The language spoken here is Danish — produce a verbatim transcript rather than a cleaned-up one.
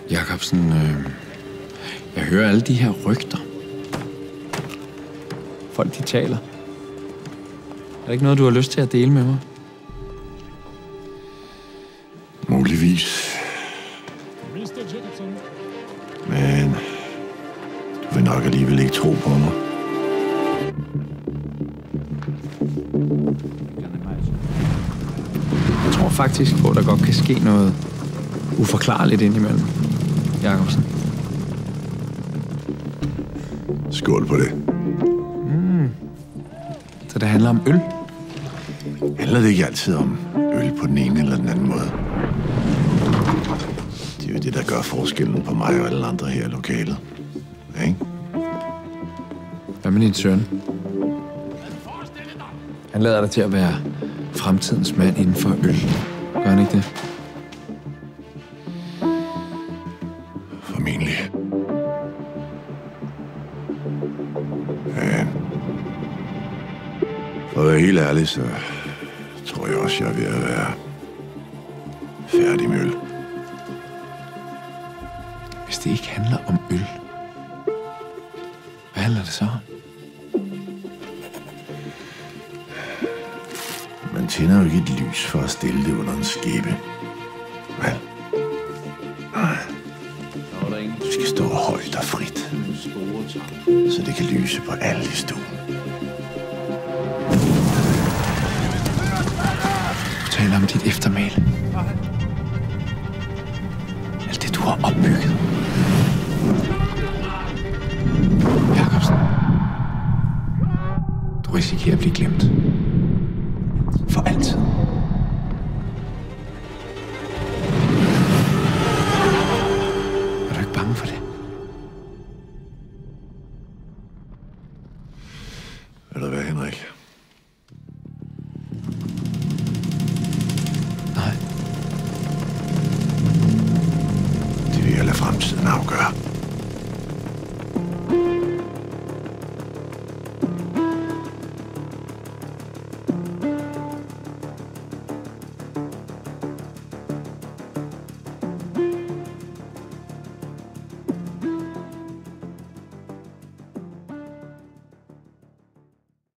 Jacobsen, øh, jeg hører alle de her rygter. Folk, de taler. Er der ikke noget, du har lyst til at dele med mig? Muligvis. mister Jacobsen. Men du vil nok alligevel ikke tro på mig. Jeg tror faktisk på, at der godt kan ske noget uforklarligt indimellem, Jacobsen. Skål på det. Mm. Så det handler om øl? Handler det ikke altid om øl på den ene eller den anden måde? Det er jo det, der gør forskellen på mig og alle andre her i lokalet. Ja, ikke? Hvad med din søn? Han lader dig til at være fremtidens mand inden for øl. Gør han ikke det? Formentlig. Ja. For at være helt ærlig, så tror jeg også, jeg er ved at være færdig med øl. Hvis det ikke handler om øl, hvad handler det så om? Man tænder jo ikke et lys for at stille det under en skæbe. Vel? Nej. Du skal stå højt og frit, så det kan lyse på alle i stuen. Du taler om dit eftermæle. Alt det, du har opbygget. Jacobsen. Du risikerer at blive glemt. For altid. Er du ikke bange for det? Ved du hvad, Henrik? Nej. Det vil jeg lade fremtiden afgøre.